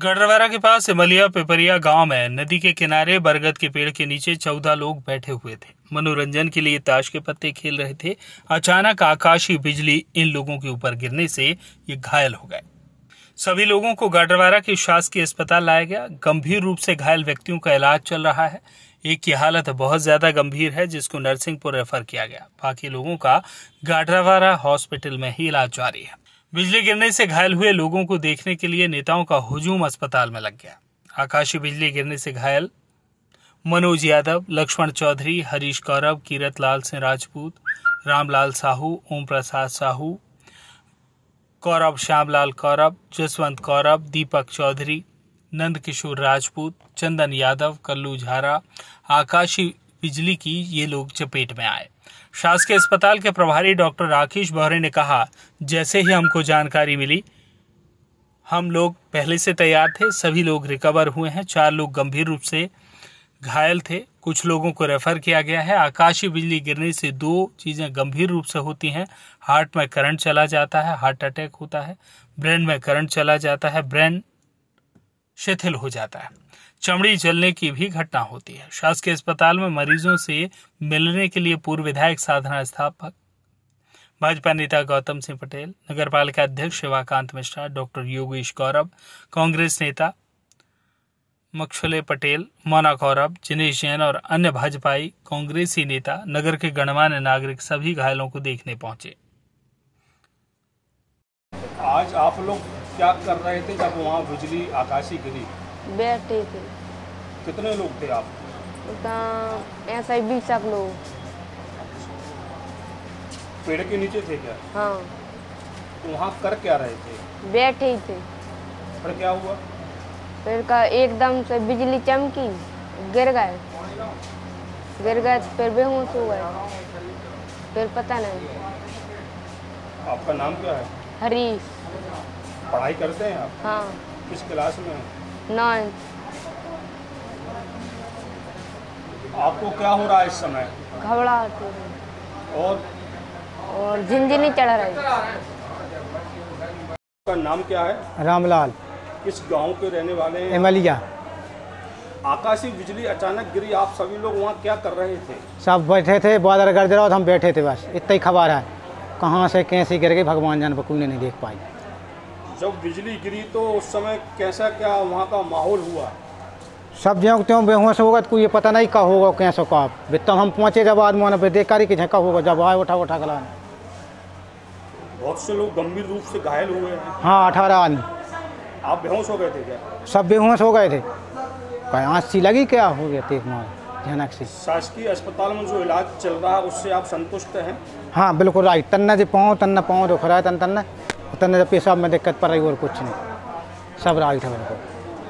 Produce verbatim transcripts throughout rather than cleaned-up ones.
गढ़वारा के पास इमलिया पिपरिया गांव में नदी के किनारे बरगद के पेड़ के नीचे चौदह लोग बैठे हुए थे। मनोरंजन के लिए ताश के पत्ते खेल रहे थे। अचानक आकाशीय बिजली इन लोगों के ऊपर गिरने से ये घायल हो गए। सभी लोगों को गढ़वारा के शासकीय अस्पताल लाया गया। गंभीर रूप से घायल व्यक्तियों का इलाज चल रहा है। एक की हालत बहुत ज्यादा गंभीर है, जिसको नरसिंहपुर रेफर किया गया। बाकी लोगों का गढ़वारा हॉस्पिटल में ही इलाज जारी है। बिजली गिरने से घायल हुए लोगों को देखने के लिए नेताओं का हुजूम अस्पताल में लग गया। आकाशीय बिजली गिरने से घायल मनोज यादव, लक्ष्मण चौधरी, हरीश कौरव, कीरत लाल सिंह राजपूत, रामलाल साहू, ओम प्रसाद साहू, कौरव श्यामलाल कौरव, जसवंत कौरव, दीपक चौधरी, नंद किशोर राजपूत, चंदन यादव, कल्लू झारा आकाशीय बिजली की ये लोग चपेट में आए। शासकीय अस्पताल के प्रभारी डॉक्टर राकेश बहरे ने कहा, जैसे ही हमको जानकारी मिली हम लोग पहले से तैयार थे। सभी लोग रिकवर हुए हैं। चार लोग गंभीर रूप से घायल थे। कुछ लोगों को रेफर किया गया है। आकाशीय बिजली गिरने से दो चीजें गंभीर रूप से होती हैं। हार्ट में करंट चला जाता है, हार्ट अटैक होता है। ब्रेन में करंट चला जाता है, ब्रेन शिथिल हो जाता है। चमड़ी जलने की भी घटना होती है। शासकीय अस्पताल में मरीजों से मिलने के लिए पूर्व विधायक साधना स्थापक, भाजपा नेता गौतम सिंह पटेल, नगर पालिका अध्यक्ष शिवाकांत मिश्रा, डॉक्टर योगेश गौरव, कांग्रेस नेता मक्षुले पटेल, मोना कौरव, जिनेश जैन और अन्य भाजपाई कांग्रेसी नेता, नगर के गणमान्य नागरिक सभी घायलों को देखने पहुंचे। आज आप लोग क्या कर रहे थे जब वहाँ बिजली आकाशीय गिरी? बैठे थे। कितने लोग थे आप? ऐसा ही बीस लोग। पेड़ के नीचे थे क्या? हाँ। तो वहाँ कर क्या रहे थे? बैठे ही थे। फिर क्या हुआ? फिर का एकदम से बिजली चमकी, गिर गए गिर गए फिर बेहोश हो गए। फिर पता नहीं। आपका नाम क्या है? हरीश। पढ़ाई करते हैं आप? हाँ। किस क्लास में? नाइन्थ। आपको क्या हो रहा है इस समय? घबराहट हो रही और और झिनझिनी चढ़ रही। आपका नाम क्या है? रामलाल। किस गांव के रहने वाले हैं? इमलिया। आकाशीय बिजली अचानक गिरी, आप सभी लोग वहाँ क्या कर रहे थे? सब बैठे थे, बादल गरज रहा, हम बैठे थे, बस इतना ही खबर है। कहाँ से कैसे गिर गई भगवान जान, कोई नहीं देख पाई। जब बिजली गिरी तो उस समय कैसा क्या वहाँ का माहौल हुआ? सब ज्यों त्यों बेहोश होगा, तो ये पता नहीं का होगा कैसे का। तब हम पहुँचे जब आदमी पे देख कर झका होगा, जब आए उठा उठा गला। बहुत से लोग गंभीर रूप से घायल हुए हैं। हाँ, अठारह आदमी। आप बेहोश हो गए थे क्या? सब बेहोश हो गए थे। कहीं आँच सी लगी क्या हो गया थे भयानक से। शासकीय अस्पताल में जो इलाज चल रहा है उससे आप संतुष्ट हैं? हाँ बिल्कुल राइट। तन्ना जो पाँव तन्ना पाँव दुख रहा है, तन तन्ना तन्ना जब पेशाब में दिक्कत पड़ रही और कुछ नहीं, सब राइट है बिल्कुल।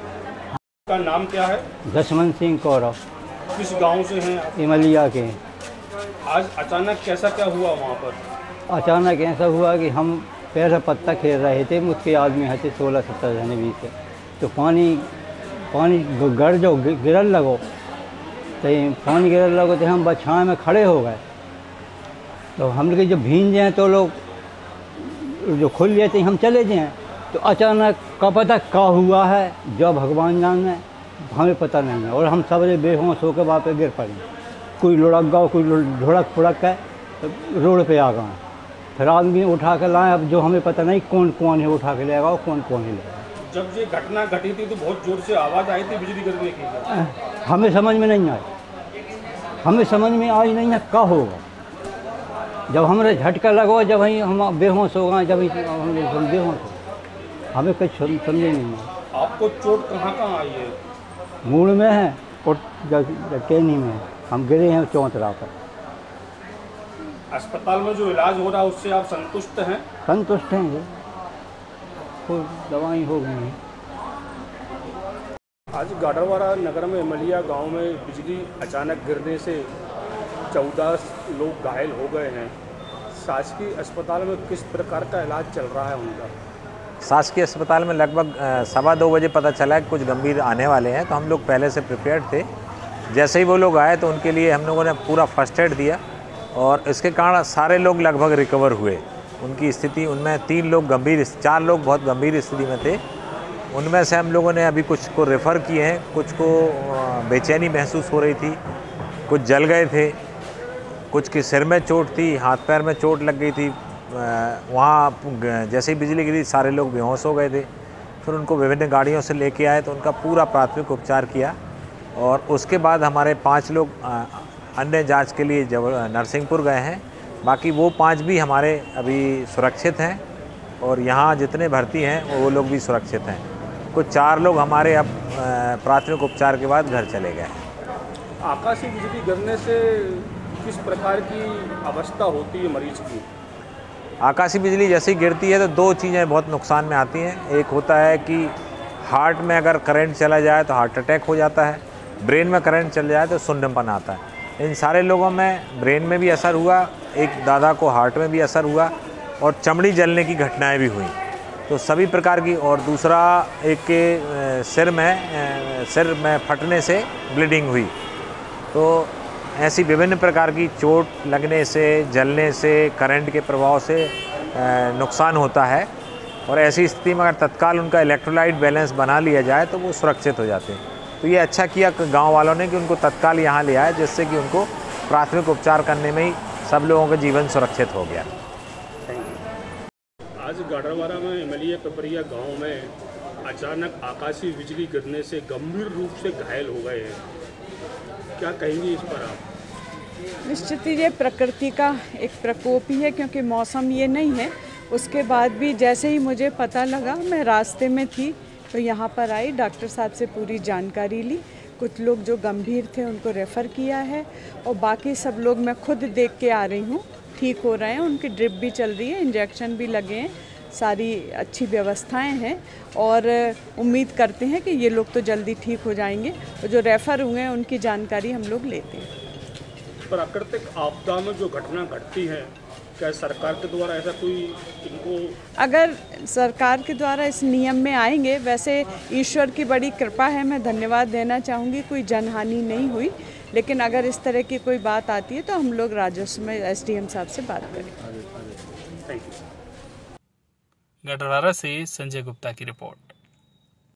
का नाम क्या है? जसवंत सिंह कौरव। किस गांव से हैं आप? इमलिया के। आज अचानक कैसा क्या हुआ वहाँ पर? अचानक ऐसा हुआ कि हम पैर पत्ता खेल रहे थे, मुझके आदमी थे सोलह सत्तर जने बीस से, तो पानी पानी गड़ जो गिरल लगो, तो पानी गिरल लगो तो हम बछाएँ में खड़े हो गए। तो हम लोग जब भींज जाएँ तो लोग जो खुल जाते हम चले जाएँ, तो अचानक का पता का हुआ है जो भगवान जाने, हमें पता नहीं है। और हम सब बेहोश होकर वहाँ पे गिर पड़े। कोई लुढ़क गया, कोई ढुड़क फुड़क है, तो रोड पे आ गए। फिर आदमी उठा कर लाए, अब जो हमें पता नहीं कौन कौन है उठा के ले गया और कौन कौन ही ले। जब ये घटना घटी थी तो बहुत जोर से आवाज़ आई थी बिजली गिरने की? हमें समझ में नहीं आई, हमें समझ में आई नहीं है क्या होगा। जब हमारे झटका लगा, जब ही हम बेहोश हो गए, जब हम बेहोश हो, हमें कुछ समझे नहीं है। आपको चोट कहाँ कहाँ आई है? मूड में है और केनी में है। हम गिरे हैं चौतरा पर। अस्पताल में जो इलाज हो रहा है उससे आप संतुष्ट हैं? संतुष्ट हैं, कोई दवाई हो गई। आज गढ़वारा नगर में इमलिया गांव में बिजली अचानक गिरने से चौदह लोग घायल हो गए हैं। शासकीय अस्पताल में किस प्रकार का इलाज चल रहा है उनका? शासकीय अस्पताल में लगभग सवा दो बजे पता चला कि कुछ गंभीर आने वाले हैं, तो हम लोग पहले से प्रिपेयर्ड थे। जैसे ही वो लोग आए तो उनके लिए हम लोगों ने पूरा फर्स्ट एड दिया और इसके कारण सारे लोग लगभग रिकवर हुए। उनकी स्थिति, उनमें तीन लोग गंभीर, चार लोग बहुत गंभीर स्थिति में थे उनमें से हम लोगों ने अभी कुछ को रेफ़र किए हैं, कुछ को बेचैनी महसूस हो रही थी, कुछ जल गए थे, कुछ के सिर में चोट थी, हाथ पैर में चोट लग गई थी। वहाँ जैसे ही बिजली गिरी सारे लोग बेहोश हो गए थे। फिर उनको विभिन्न गाड़ियों से लेके आए तो उनका पूरा प्राथमिक उपचार किया और उसके बाद हमारे पाँच लोग अन्य जांच के लिए जब नरसिंहपुर गए हैं। बाकी वो पाँच भी हमारे अभी सुरक्षित हैं और यहाँ जितने भर्ती हैं वो लोग भी सुरक्षित हैं। कुछ चार लोग हमारे अब प्राथमिक उपचार के बाद घर चले गए। आकाशीय बिजली गिरने से किस प्रकार की अवस्था होती है मरीज की? आकाशीय बिजली जैसे ही गिरती है तो दो चीज़ें बहुत नुकसान में आती हैं। एक होता है कि हार्ट में अगर करंट चला जाए तो हार्ट अटैक हो जाता है, ब्रेन में करंट चल जाए तो सुन्नपन आता है। इन सारे लोगों में ब्रेन में भी असर हुआ, एक दादा को हार्ट में भी असर हुआ और चमड़ी जलने की घटनाएं भी हुई। तो सभी प्रकार की, और दूसरा एक के सिर में सिर में फटने से ब्लीडिंग हुई। तो ऐसी विभिन्न प्रकार की चोट लगने से, जलने से, करंट के प्रभाव से नुकसान होता है और ऐसी स्थिति में अगर तत्काल उनका इलेक्ट्रोलाइट बैलेंस बना लिया जाए तो वो सुरक्षित हो जाते हैं। तो ये अच्छा किया गांव वालों ने कि उनको तत्काल यहाँ ले आए, जिससे कि उनको प्राथमिक उपचार करने में ही सब लोगों का जीवन सुरक्षित हो गया। आज गाडरवारा में इमलिया पिपरिया गांव में अचानक आकाशीय बिजली गिरने से गंभीर रूप से घायल हो गए हैं, क्या कहेंगे इस पर आप? निश्चित ही ये प्रकृति का एक प्रकोप ही है, क्योंकि मौसम ये नहीं है। उसके बाद भी जैसे ही मुझे पता लगा, मैं रास्ते में थी तो यहाँ पर आई, डॉक्टर साहब से पूरी जानकारी ली। कुछ लोग जो गंभीर थे उनको रेफ़र किया है और बाकी सब लोग मैं खुद देख के आ रही हूँ, ठीक हो रहे हैं। उनकी ड्रिप भी चल रही है, इंजेक्शन भी लगे हैं, सारी अच्छी व्यवस्थाएं हैं और उम्मीद करते हैं कि ये लोग तो जल्दी ठीक हो जाएंगे। और जो रेफ़र हुए हैं उनकी जानकारी हम लोग लेते हैं। प्राकृतिक आपदा में जो घटना घटती है, क्या सरकार के द्वारा ऐसा कोई इनको, अगर सरकार के द्वारा इस नियम में आएंगे, वैसे ईश्वर की बड़ी कृपा है, मैं धन्यवाद देना चाहूँगी, कोई जनहानि नहीं हुई। लेकिन अगर इस तरह की कोई बात आती है तो हम लोग राजस्व में एसडीएम साहब से बात करें। गाडरवारा से संजय गुप्ता की रिपोर्ट।